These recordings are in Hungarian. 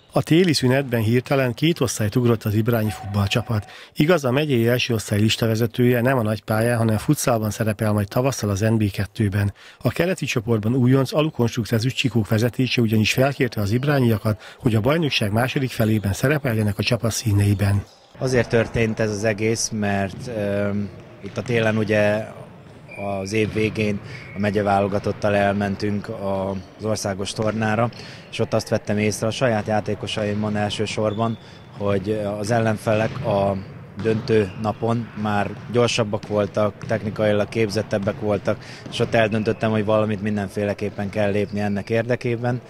A téli szünetben hirtelen két osztályt ugrott az ibrányi futballcsapat. Igaz, a megyei első osztály listavezetője nem a nagypályán, hanem futszálban szerepel majd tavasszal az NB2-ben. A keleti csoportban újonc Alukonstrukt ezüstcsikók vezetése ugyanis felkérte az ibrányiakat, hogy a bajnokság második felében szerepeljenek a csapat színeiben. Azért történt ez az egész, mert itt a télen ugye az év végén a megyeválogatottal elmentünk az országos tornára, és ott azt vettem észre a saját játékosaimon elsősorban, hogy az ellenfelek a döntő napon már gyorsabbak voltak, technikailag képzettebbek voltak, és ott eldöntöttem, hogy valamit mindenféleképpen kell lépni ennek érdekében.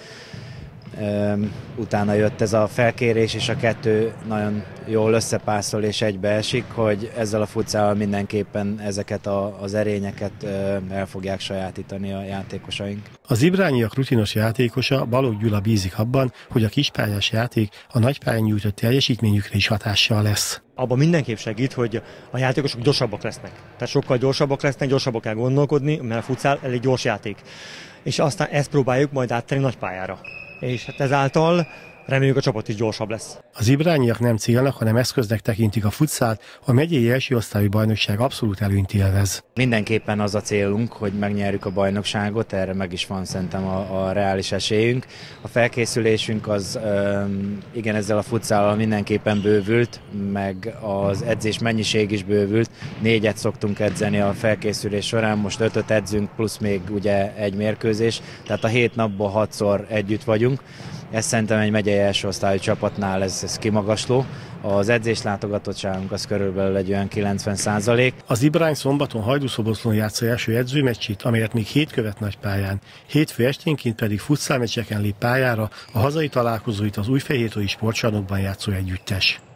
Utána jött ez a felkérés, és a kettő nagyon jól összepászol és egybeesik, hogy ezzel a futszállal mindenképpen ezeket az erényeket el fogják sajátítani a játékosaink. Az ibrányiak rutinos játékosa, Balogh Gyula bízik abban, hogy a kispályás játék a nagypályán nyújtott teljesítményükre is hatással lesz. Abban mindenképp segít, hogy a játékosok gyorsabbak lesznek. Tehát sokkal gyorsabbak lesznek, gyorsabban kell gondolkodni, mert a futszál elég gyors játék. És aztán ezt próbáljuk majd áttenni nagypályára. És hát ezáltal reméljük a csapat is gyorsabb lesz. Az ibrányiak nem célnak, hanem eszköznek tekintik a futszált, a megyei első osztályú bajnokság abszolút előnyt élvez. Mindenképpen az a célunk, hogy megnyerjük a bajnokságot, erre meg is van szerintem a reális esélyünk. A felkészülésünk az igen, ezzel a futszállal mindenképpen bővült, meg az edzés mennyiség is bővült. 4-et szoktunk edzeni a felkészülés során, most 5-öt edzünk, plusz még ugye egy mérkőzés, tehát a 7 napból 6-szor együtt vagyunk. Ez szerintem egy megyei első osztályú csapatnál ez kimagasló. Az edzés látogatottságunk az körülbelül egy olyan 90%. Az Ibrány szombaton Hajdúszoboszlón játsza első edzőmeccsét, amelyet még hét követ nagypályán. Hétfő esténként pedig futszálmeccseken lép pályára a hazai találkozóit az Újfehértói Sportcsarnokban játszó együttes.